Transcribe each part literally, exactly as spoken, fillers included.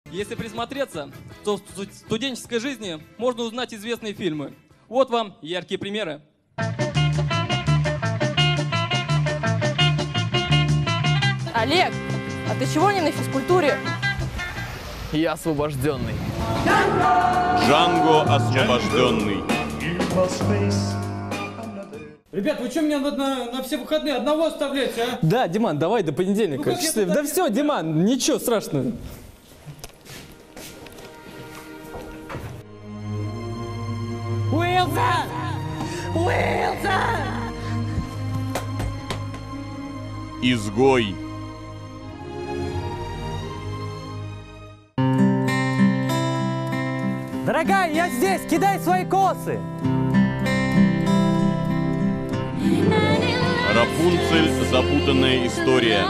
Если присмотреться, то в студенческой жизни можно узнать известные фильмы. Вот вам яркие примеры. Олег, а ты чего не на физкультуре? Я освобожденный. Джанго освобожденный. Ребят, вы что меня на, на, на все выходные одного оставляете, а? Да, Диман, давай до понедельника. Ну, Счастлив. Да все, Диман, ничего страшного. Уилсон! Уилсон! Изгой. Дорогая, я здесь, кидай свои косы! Рапунцель. Запутанная история.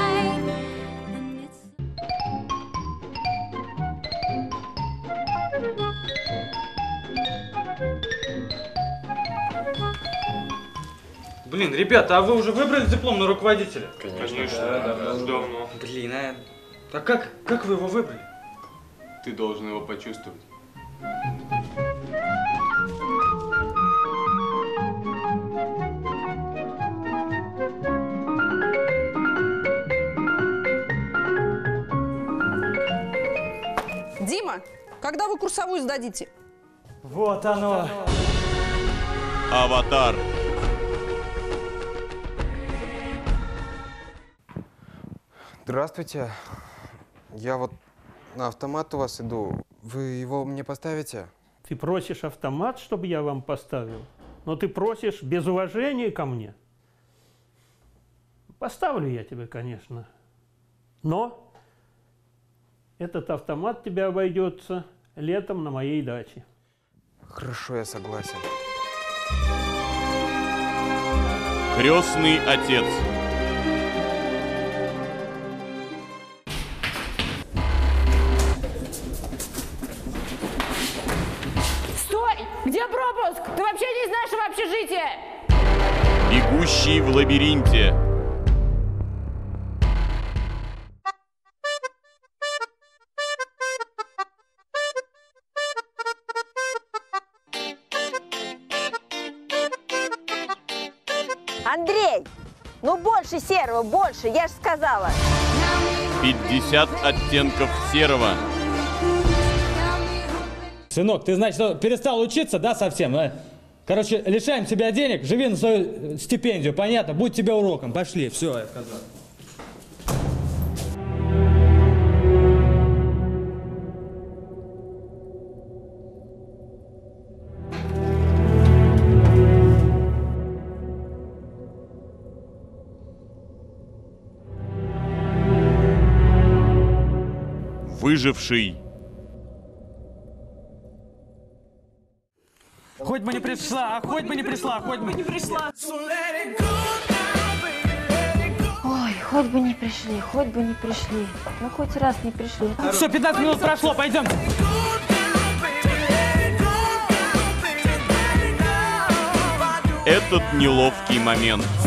Блин, ребята, а вы уже выбрали диплом на руководителя? Конечно, Конечно да, да, да, давно. давно. Блин, а... а как, как вы его выбрали? Ты должен его почувствовать. Дима, когда вы курсовую сдадите? Вот оно. Аватар. Здравствуйте. Я вот на автомат у вас иду. Вы его мне поставите? Ты просишь автомат, чтобы я вам поставил? Но ты просишь без уважения ко мне? Поставлю я тебе, конечно. Но этот автомат тебе обойдется летом на моей даче. Хорошо, я согласен. Крестный отец. Стой! Где пропуск? Ты вообще не из нашего общежития! Бегущий в лабиринте. Андрей, ну больше серого, больше, я же сказала. пятьдесят оттенков серого. Сынок, ты, значит, перестал учиться, да, совсем? Да? Короче, лишаем тебя денег, живи на свою стипендию, понятно? Будь тебе уроком, пошли, все, я сказал. Выживший. Хоть бы не пришла, хоть бы не пришла, хоть бы не пришла. Ой, хоть бы не пришли, хоть бы не пришли. Ну хоть раз не пришли. Все, пятнадцать минут прошло, пойдем. Этот неловкий момент.